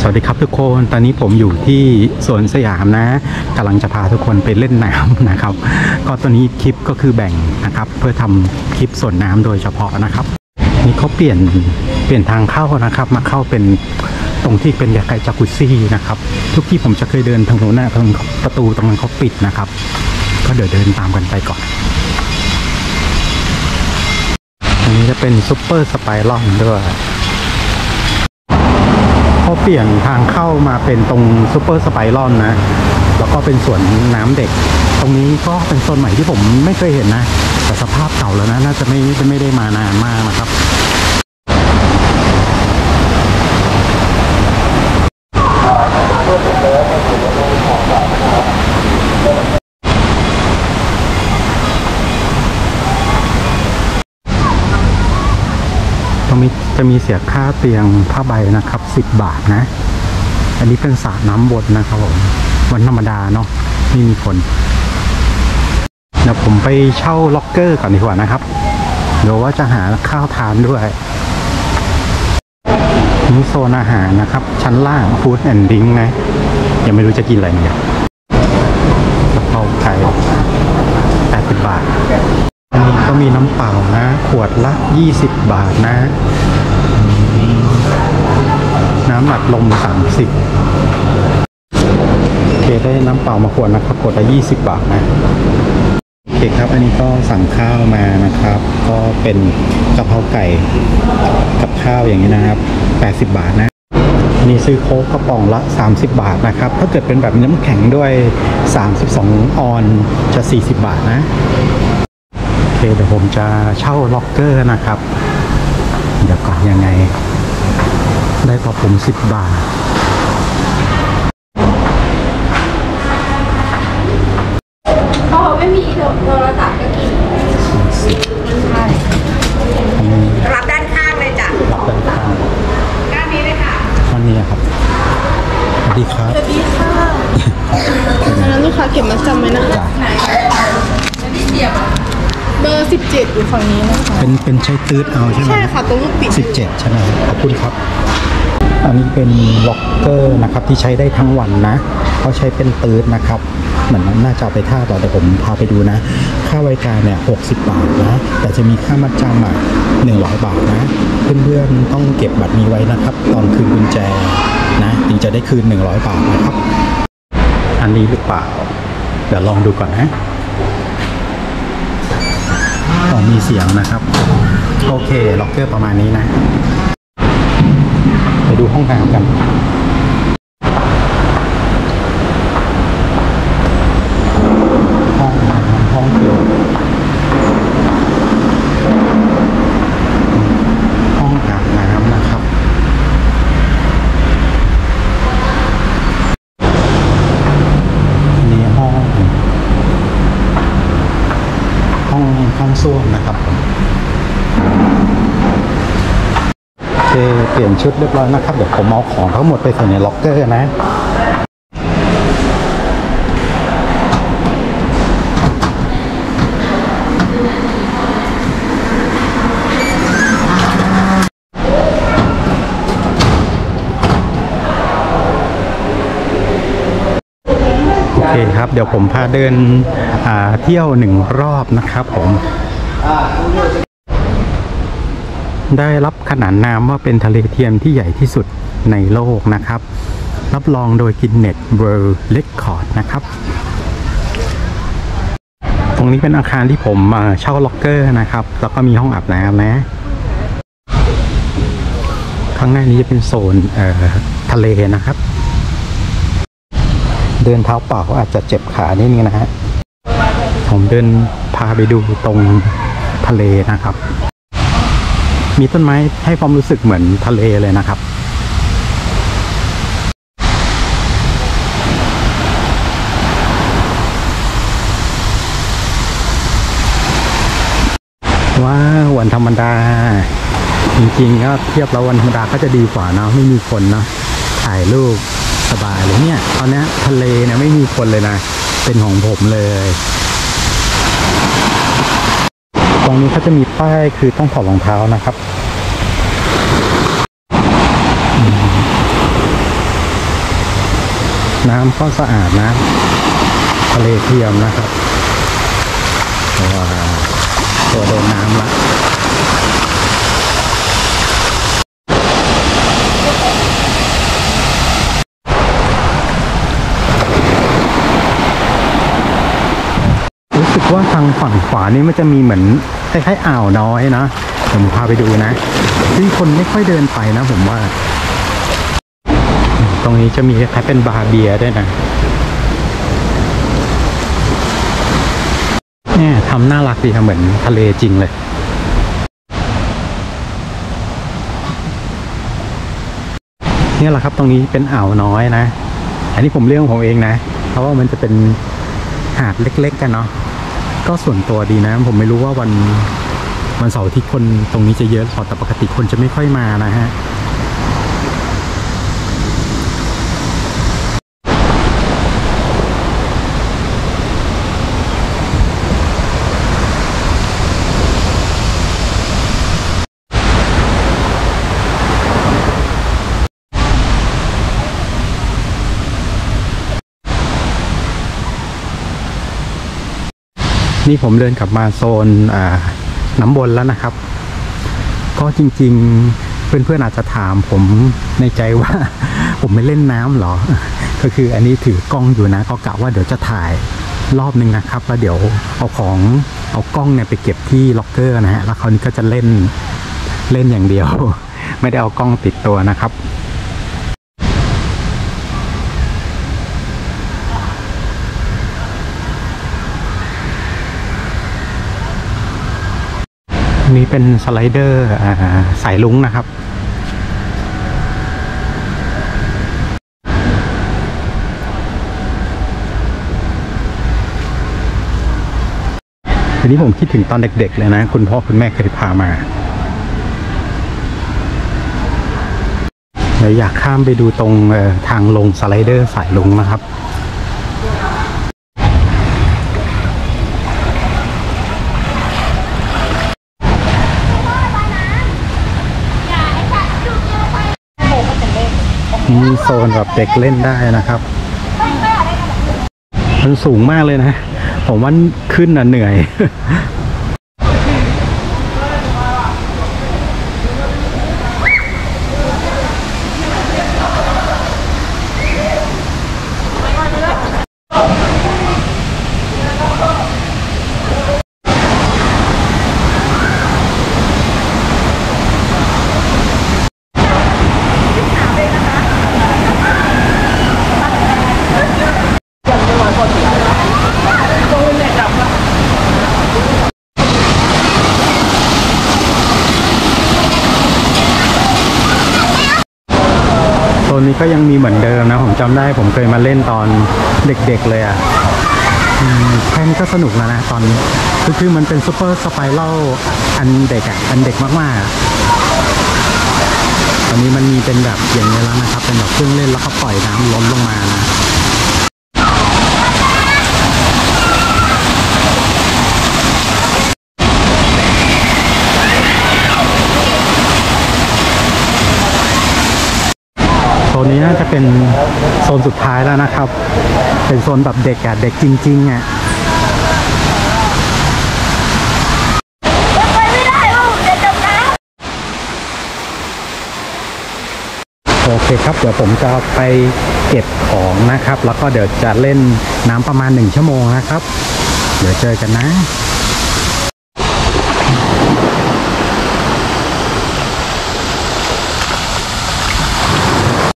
วัสดีครับทุกคนตอนนี้ผมอยู่ที่สวนสยามนะกำลังจะพาทุกคนไปเล่นน้ำนะครับก็ตอนนี้คลิปก็คือแบ่งนะครับเพื่อทำคลิปสวนน้ำโดยเฉพาะนะครับนี่เขาเปลี่ยนทางเข้านะครับมาเข้าเป็นตรงที่เป็นยาไกจากุซี่นะครับทุกที่ผมจะเคยเดินทางโน้นนะทางประตูตรงนั้นเขาปิดนะครับก็เดี๋ยวเดินตามกันไปก่อนอันนี้จะเป็นซุปเปอร์สไปรัลด้วยเขาเปลี่ยนทางเข้ามาเป็นตรงซูเปอร์สไปรัลนะแล้วก็เป็นสวนน้ำเด็กตรงนี้ก็เป็นโซนใหม่ที่ผมไม่เคยเห็นนะแต่สภาพเก่าแล้วนะน่าจะไม่ได้มานานมากนะครับตรงนี้จะมีเสียค่าเตียงผ้าใบนะครับ10 บาทนะอันนี้เป็นสระน้ำบดนะครับผมวันธรรมดาเนาะไม่มีคนเดี๋ยวผมไปเช่าล็อกเกอร์ก่อนดีกว่านะครับเดี๋ยวว่าจะหาข้าวทานด้วยนี่โซนอาหารนะครับชั้นล่างฟู้ดแอนด์ดิ้งนะยังไม่รู้จะกินอะไรเนี่ยกะเพราไก่80 บาทอันนี้ก็มีน้ำเปล่านะขวดละ20 บาทนะน้ำอัดลม30โอเคได้น้ำเปล่ามาขวดนะครับขวดละ20 บาทนะโอเคครับอันนี้ก็สั่งข้าวมานะครับก็เป็นกะเพราไก่กับข้าวอย่างนี้นะครับ80 บาทนะนี่ซื้อโค้กกระป๋องละ30 บาทนะครับถ้าเกิดเป็นแบบน้ำแข็งด้วย32 ออนจะ40 บาทนะโอเคเดี๋ยวผมจะเช่าล็อกเกอร์นะครับเดี๋ยวก่อนยังไงได้ต่อผม10 บาทเขาไม่มีโทรศัพท์ก็กินใช่รับด้านข้างเลยจ้ะรับด้านข้างด้านนี้เลยค่ะด้านนี้ครับสวัสดีครับสวัสดีค่ะแล้วลูกค้าเก็บมาจำไว้นะคะเบอร์17อยู่ฝั่งนี้นะคะเป็นใช้ตืดเอาใช่ไหมใช่ค่ะตรงลูกปิด 17ใช่ไหมขอบคุณครับอันนี้เป็นล็อกเกอร์นะครับที่ใช้ได้ทั้งวันนะเขาใช้เป็นตืดนะครับเหมือนน่าจะไปท่าต่อแต่ผมพาไปดูนะค่าบริการเนี่ย60 บาทนะแต่จะมีค่ามัดจำ100 บาทนะเพื่อนๆต้องเก็บบัตรนี้ไว้นะครับตอนคืนกุญแจนะถึงจะได้คืน100 บาทนะครับอันนี้หรือเปล่าเดี๋ยวลองดูก่อนนะมีเสียงนะครับโอเคล็อกเกอร์ประมาณนี้นะไปดูห้องน้ำกันห้องเดียวห้องอาบน้ำนะครับนี่ห้องส้วมนะครับโอเคเปลี่ยนชุดเรียบร้อยนะครับเดี๋ยวผมเอาของทั้งหมดไปใส่ในล็อกเกอร์นะโอเคครับเดี๋ยวผมพาเดินเที่ยว1 รอบนะครับผมได้รับขนานนามว่าเป็นทะเลเทียมที่ใหญ่ที่สุดในโลกนะครับรับรองโดย Guinness World Record นะครับตรงนี้เป็นอาคารที่ผมเช่าล็อกเกอร์นะครับแล้วก็มีห้องอาบน้ำนะข้างหน้านี้จะเป็นโซนทะเลนะครับเดินเท้าเปล่าอาจจะเจ็บขานิดนึงนะฮะผมเดินพาไปดูตรงทะเลนะครับมีต้นไม้ให้ความรู้สึกเหมือนทะเลเลยนะครับว้าววันธรรมดาจริงๆก็เทียบแล้ววันธรรมดาก็จะดีกว่าเนาะไม่มีคนเนาะถ่ายรูปสบายเลยเนี่ยตอนนี้ทะเลเนี่ยไม่มีคนเลยนะเป็นของผมเลยตรงนี้เขาจะมีป้ายคือต้องถอดรองเท้านะครับน้ำก็สะอาดนะทะเลเทียมนะครับตัวโดนน้ำละรู้สึกว่าทางฝั่งขวานี่มันจะมีเหมือนคล้ายๆอ่าวน้อยนะผมพาไปดูนะที่คนไม่ค่อยเดินไปนะผมว่าตรงนี้จะมีคล้ายๆเป็นบาร์เบียร์ด้วยนะเนี่ยทำน่ารักดีทำเหมือนทะเลจริงเลยเนี่ยแหละครับตรงนี้เป็นอ่าวน้อยนะอันนี้ผมเรียกของผมเองนะเพราะว่ามันจะเป็นหาดเล็กๆกันเนาะก็ส่วนตัวดีนะผมไม่รู้ว่าวันเสาร์ที่คนตรงนี้จะเยอะแต่ปกติคนจะไม่ค่อยมานะฮะนี่ผมเดินกลับมาโซนน้ำบนแล้วนะครับก็จริงๆเพื่อนๆอาจจะถามผมในใจว่า ผมไม่เล่นน้ำหรอก็คืออันนี้ถือกล้องอยู่นะก็กะว่าเดี๋ยวจะถ่ายรอบนึงนะครับแล้วเดี๋ยวเอากล้องเนี่ยไปเก็บที่ล็อกเกอร์นะฮะแล้วคราวนี้ก็จะเล่นอย่างเดียว ไม่ได้เอากล้องติดตัวนะครับนี่เป็นสไลเดอร์สายลุ้งนะครับทีนี้ผมคิดถึงตอนเด็กๆเลยนะคุณพ่อคุณแม่เคยพามาเดี๋ยวอยากข้ามไปดูตรงทางลงสไลเดอร์สายลุ้งนะครับมีโซนแบบเด็กเล่นได้นะครับมันสูงมากเลยนะผมว่าขึ้นน่ะเหนื่อย โซนนี้ก็ยังมีเหมือนเดิมนะผมจำได้ผมเคยมาเล่นตอนเด็กๆเลยอ่ะแค่นี้ก็สนุกแล้วนะตอนคือมันเป็นซูเปอร์สไปรัลอันเด็กมากๆตอนนี้มันมีเป็นแบบอย่างนี้แล้วนะครับเป็นแบบเครื่องเล่นแล้วก็ปล่อยน้ำล้นลงมานะโซนนี้น่าจะเป็นโซนสุดท้ายแล้วนะครับเป็นโซนแบบเด็กอะเด็กจริงๆอะไปไม่ได้ลูกเดี๋ยวจมน้ำโอเคครับเดี๋ยวผมจะไปเก็บของนะครับแล้วก็เดี๋ยวจะเล่นน้ำประมาณ1 ชั่วโมงนะครับเดี๋ยวเจอกันนะ